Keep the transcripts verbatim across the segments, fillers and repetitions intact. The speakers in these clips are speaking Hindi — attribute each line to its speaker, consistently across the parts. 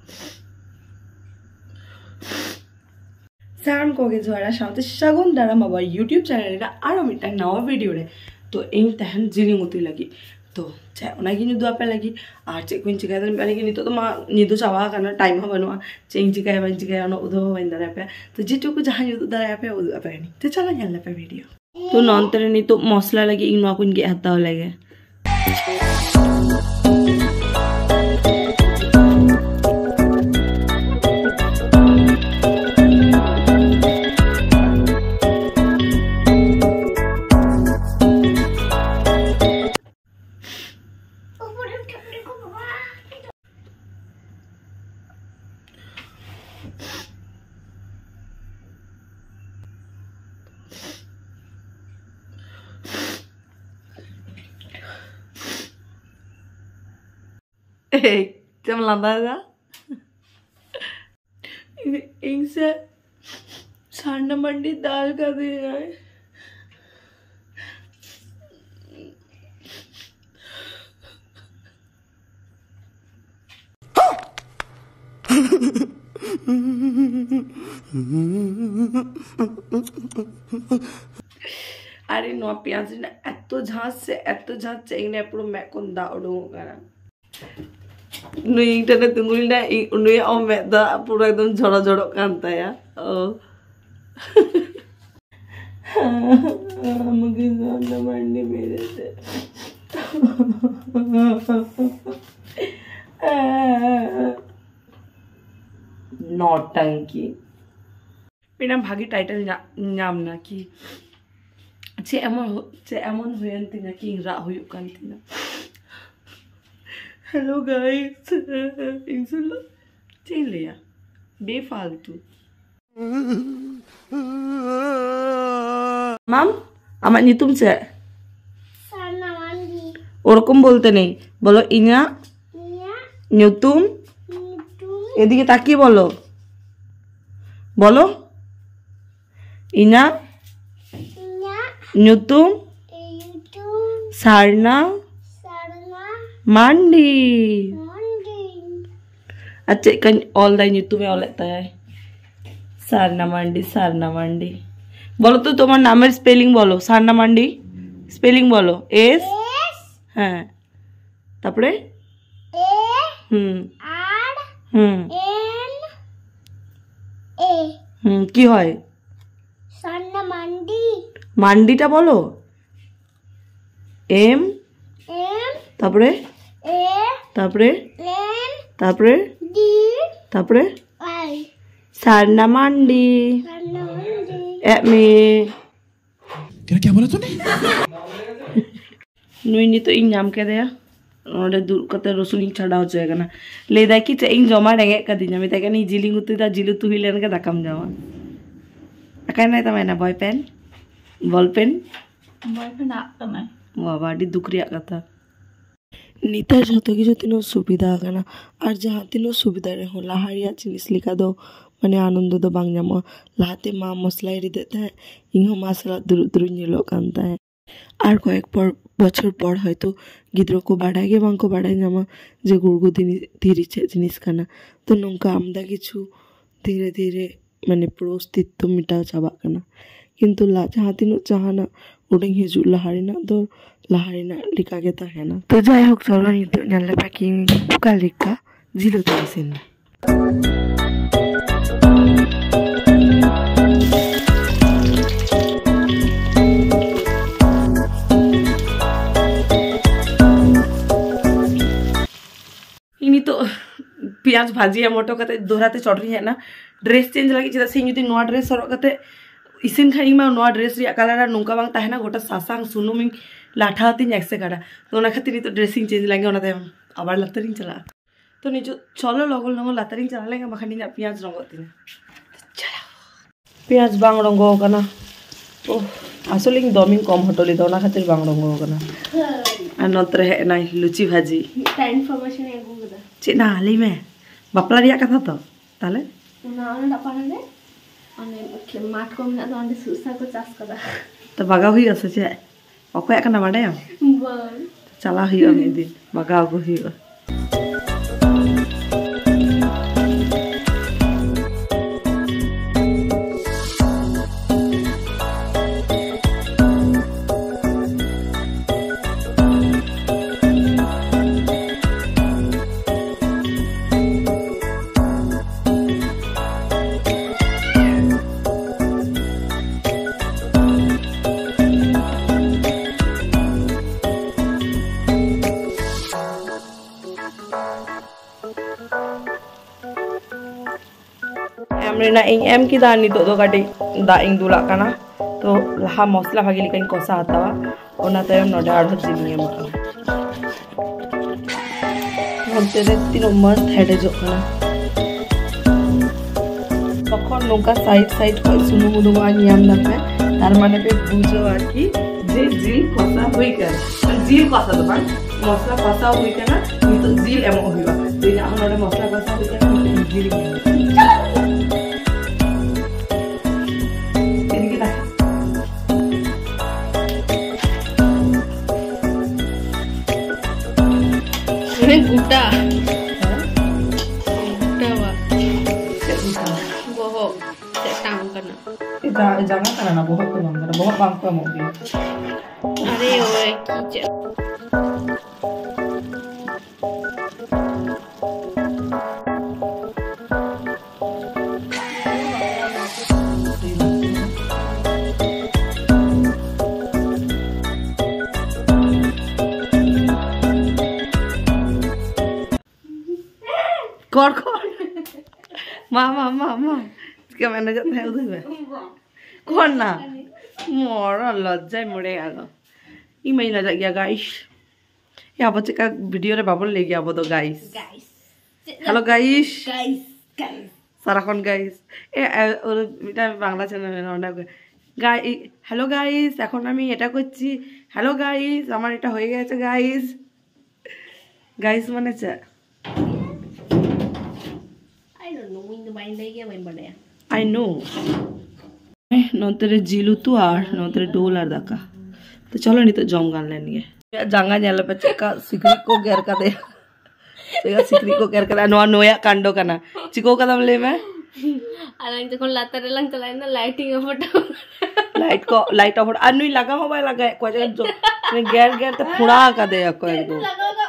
Speaker 1: Saran ko ge Johar saute sagun daram aba YouTube channel ra aro mitang nawa video re to ing tahan jiling uti lagi to cha ona gi ni do apa lagi ar che kuin chiga dan bani gi ni to ma ni do chawa kana time ha banwa ching chiga ban chiga ona udo ban dara pe to jituku jahan udo dara pe udo apa ni to chala nyala pe video to nontere ni to mosla lagi ing no kun ge hataw lage Hey, jam landa da? इनसे सांडा मंडी दाल का दे रहा है अरे नो प्याज ना एतो झांस से एतो झांस चाहिए ना पूरा मैं कौन दावड़ो करा नुई इंटरनेट तुंगुली ना नुई ओ मैं दा पूरा एकदम झड़ा झड़ा कांता या ओ मुझे सांडा मंडी मेरे से नौटंकी बिना भागी टाइटल नाम ना कि चे एमन चे एमन हुयन तिंगा कि राह हुयन कान तिंगा हेलो गाइस इंसुला चेन लिया बेफालतू माम आमा नितुम से साना मंडी ओरकम बोलते नहीं बोलो इना इना नितुम नितुम एदिके ताकिए बोलो बोलो इना इना नितुम नितुम सारना Mandi. Mandi. अच्छा kan all दा न्यू तुम्हें all लेता है सारना मंडी सारना मंडी बोलो तो तुम्हारा नाम स्पेलिंग बोलो सारना मंडी स्पेलिंग बोलो एस हाँ तपड़े ए हम्म आर हम्म एन ए हम्म की होए सारना मंडी मंडी टा बोलो एम एम तपड़े ए तापरे एन तापरे डी तापरे आई सारना मंडी सारना मंडी ए में क्या क्या बोला तूने नुई नी तो इन नाम के दिया ओडे दूर कते रसुलिंग छाड़ा हो जाएगा ना ले दा कि चे इन जमा रेंगे का दिन में तक नहीं जिलिंग उतरी दा जिलु तू ही लेने का दकम जावा अकाय नहीं तो मैंने boy pen ball pen boy pen आता ना वाह बाडी दुकरी आका था नीता जो कि जो तीनों सुविधा आना और जहाँ तीनों सुविधा रहे हो लाहारिया जिनिस लिखा दो माने आनंद दो बांग जामो लाते माँ मसला री देता है इंहो मसला दुरु दुरु नीलो कांता है और को एक पर बचर पर है तो गिद्रो को बढ़ाए के बांग को बढ़ाए जामा जे गुड़गु धीरे चे जिनिस खाना तो नौका आमदा किचु धीरे धीरे माने प्रोस्थित मिटाव चाबा करना किंतु ला जहाँ तीनों चाहना उड़ें हिजू लाहारी ना दो लाहारी ना लिखा के है ना तो जाए हो चलो नहीं तो नल्ले पैकिंग का लिखा जिलो तो सिन इनी तो प्याज भाजी है मोटो कते दोहराते चढ़ी है ना ड्रेस चेंज लगी चेदा से जुदी नोआ ड्रेस हरक कते इसिन खाई मा नोआ ड्रेस रे कलर नोंका बांग ताहेना गोटा सासांग सुनुमिंग लाठा तीन एक्से काटा तो ना खातिर तो ड्रेसिंग चेंज लेंगे ओनाते आबार लातरिंग चला तो निजो चलो लगल लगल लातरिंग चला लेंगे बाखानी ना प्याज रंगो तीन चला प्याज बांग रंगो कना ओ आसलिंग दमिंग कम हटली तो ना खातिर बांग रंगो कना आ नतरे है ना लुची भाजी ता इनफॉरमेशन एगु गदा चे ना हाली में बापला रिया कथा तो ताले ना ना पाना दे अने के माठ को मिना तो अंडे सुसा को चास कदा तो बागा हुई আছে चे অকয়া কানা বাড়ে বল চালা হইও আমি দিন বাগা গো হইও एम रेना इन एम की दा नितो दो काटी दा इन दुला काना तो लहा मसला भागी लेकिन कोसा हतावा ओना तायम नोडे आरो जिनी एम काना हमते रे तीनो मस्त हेडे जो काना तखन नोका साइड साइड को सुनु मुदु मा नियम नापे तार माने पे बुझो आकी जे जिल कोसा होई कर जिल कोसा तो बान मसला कोसा होई केना नितो जिल एम होइबा दिना नोडे मसला कोसा होई केना जिल
Speaker 2: गुटा गुटा वा boho setang kana
Speaker 1: ita jangan kana na boho ko mangana boho bang ko mo bi
Speaker 2: are oe kiche
Speaker 1: kor kor mama mama क्या मैंने जाता है उधर में कौन ना मोरा लज्जा मुड़े आगा ये महीना जा गया गाइस यहाँ बच्चे का वीडियो रे बाबुल ले गया वो तो गाइस हेलो गाइस सारा कौन गाइस ए और बेटा बांग्ला चैनल में ना गाइस हेलो गाइस এখন আমি এটা করছি हेलो गाइस আমার এটা হয়ে গেছে গাইস গাইস মানে চা
Speaker 2: I don't know when the mind lay when bade
Speaker 1: I know नोतरे जिलु तू आर नोतरे डोल आर दाका तो चलो नहीं तो जम गान लेनी है जांगा न्याला पे चेका सिकरी को गेर का दे चेका सिकरी को गेर का नोआ नोया कांडो का ना चिको का दम ले मैं
Speaker 2: अलग तो कौन लाता रे लंग चलाए ना लाइटिंग ऑफ
Speaker 1: लाइट को लाइट ऑफ अन्नु लगा हो भाई लगा कोई जगह जो गेर गेर तो फुड़ा का दे कोई एकदम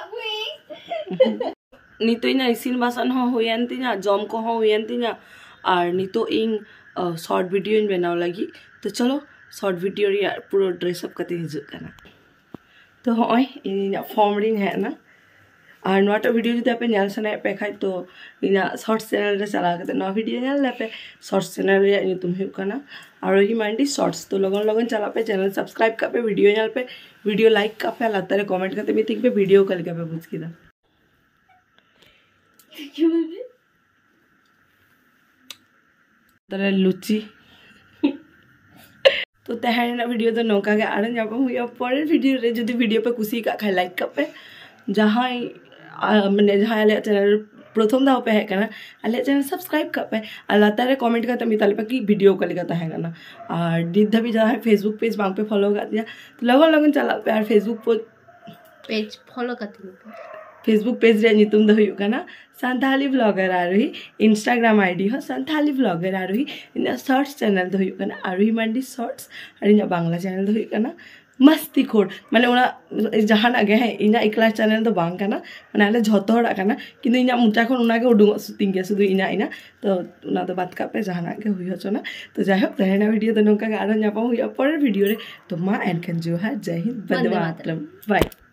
Speaker 1: नी तो इना इसिन बासन हो हुयन तिना जम को हो हुयन तिना और नी तो इन शॉर्ट वीडियो इन बनाओ लगी तो चलो शॉर्ट वीडियो रे पूरा ड्रेस अप करते हिजु करना तो होय इन फॉर्म रिंग है ना और नोटा वीडियो जदि आपे नेल सने पे खाय तो इना शॉर्ट चैनल रे चला के नो वीडियो नेल लेपे शॉर्ट चैनल रे इन तुम हिउ करना आरोही माइंडी शॉर्ट्स तो लगन लगन चला पे चैनल सब्सक्राइब कर पे वीडियो नेल पे वीडियो लाइक कर पे लाता रे कमेंट करते मी थिंक पे वीडियो कल के पे पूछ की दा
Speaker 2: क्यों बेबी
Speaker 1: तरह लुची तो तहरे ना वीडियो तो नौका के आरन जापा हुई पर वीडियो रे जदी वीडियो पे कुसी का खाय लाइक कर पे जहां माने जहां आले चैनल प्रथम दाव पे है करना आले चैनल सब्सक्राइब कर पे अल्लाह तारे कमेंट करता मी ताले पे की वीडियो कल करता है ना और दिद्धा भी जहां फेसबुक पेज वहां पे फॉलो कर दिया तो लगन लगन चला पे और फेसबुक
Speaker 2: पेज फॉलो करती हूं
Speaker 1: फेसबुक पेज रे नितुम द हुई ना Santali blogger Arohi Instagram ID हो संथाली ब्लॉगर आरोही इन शॉर्ट्स चैनल द हुई ना आरोही मंडी शॉर्ट्स और इन बांग्ला चैनल द हुई ना मस्ती खोर माने उना जहां आगे है इना एकला चैनल तो बांग ना माने आले झतो हड़ा ना किंतु इना मुचा खन उना के उडुंग सुतिंग के सुदु इना इना तो उना तो बात का पे जहां आगे हुई हो ना तो जाय हो रहना वीडियो तो नोका के आरो जापा हुई पर वीडियो रे तो मा एंड कैन जोहार जय हिंद वंदे मातरम बाय।